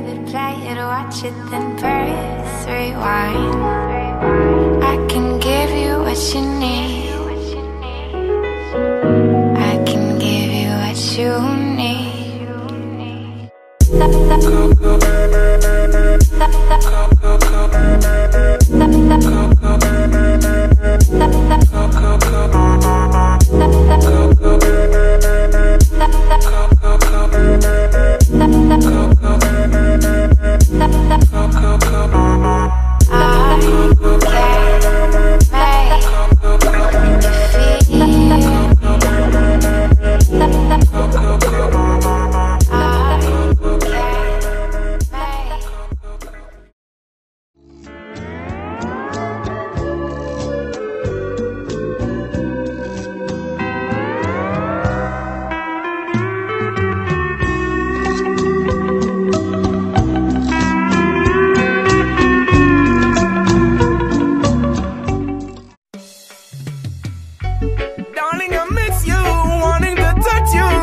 Baby, play it, watch it, then press rewind. I can give you what you need. I can give you what you need. Darling, I miss you, wanting to touch you.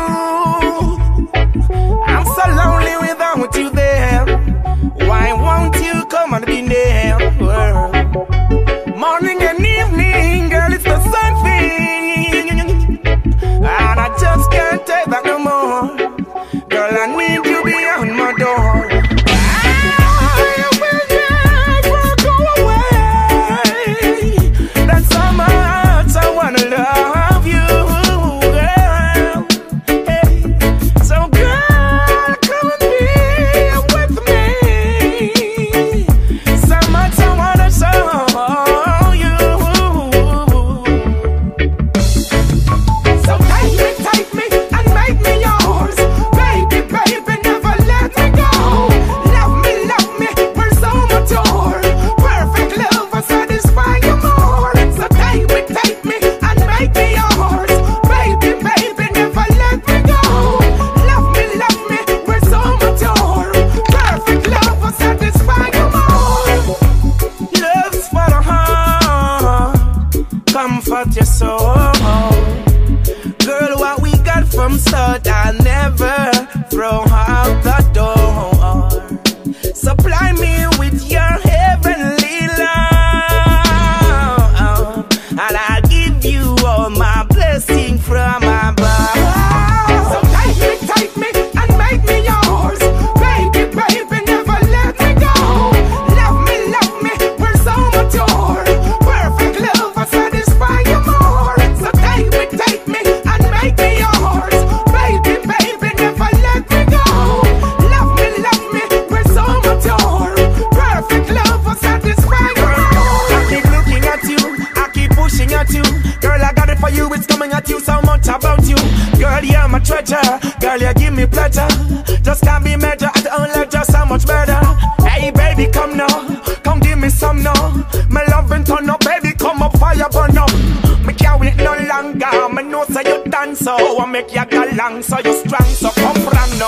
I'm so lonely without you there. Why won't you come and be near? Morning and evening, girl, it's the same thing. And I just can't take that no more. Girl, I need you beyond my door. I will never go away. That's so much I wanna love you, girl. Hey. So girl, come and be with me. So much I wanna show you. So take me and make me yours. Baby, baby, never let me go. Love me, we're so mature. Perfect love will satisfy you more. So take me and make me yours. Baby, baby, never let me go. Love me, we're so mature. Perfect love will satisfy you more. Love's for the heart, comfort your soul. Girl, what we got from start, I'll never throw out the door. Supply me with your heavenly love, and I'll give you all my blessing from above. So take me and make me yours. Baby, baby, never let me go. Love me, we're so mature. Perfect love will satisfy you more. So take me and make me yours. Baby, baby, never let me go. Love me, we're so mature. Perfect love will satisfy you more. I keep looking at you, I keep pushing at you. Girl, I got it for you, it's coming at you, so much about you. Girl, you're my treasure, girl, you give me pleasure. Just can't be measured at all, just so much better. Hey baby, come now, come give me some now. My love and turn up, baby, come up, fire burn up. Me can't wait no longer, me know so you dance, so I make you go long, so you strong, so come from